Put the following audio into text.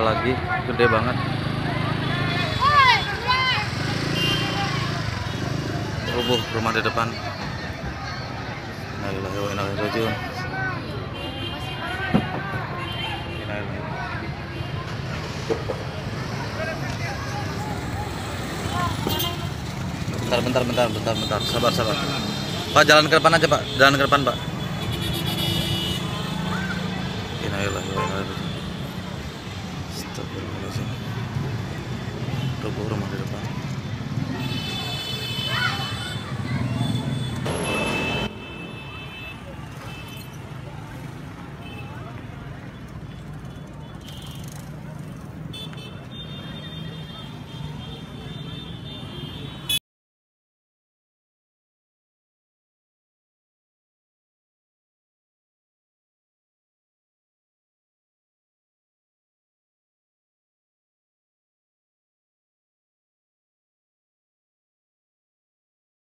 lagi, gede banget. Rubuh rumah di depan. Innalillahi wa inna ilaihi raji'un. Bentar. Sabar. Pak, jalan ke depan aja, Pak. Jalan ke depan, Pak. Innalillahi wa inna ilaihi raji'un. Astagfirullahaladzim. Rubuh rumah di depan.